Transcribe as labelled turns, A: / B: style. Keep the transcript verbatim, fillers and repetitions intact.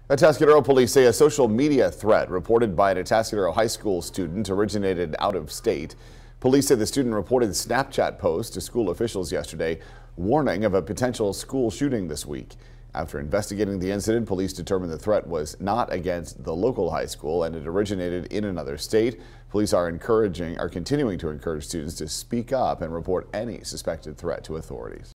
A: Atascadero police say a social media threat reported by an Atascadero high school student originated out of state. Police say the student reported Snapchat posts to school officials yesterday, warning of a potential school shooting this week. After investigating the incident, police determined the threat was not against the local high school and it originated in another state. Police are encouraging, are continuing to encourage students to speak up and report any suspected threat to authorities.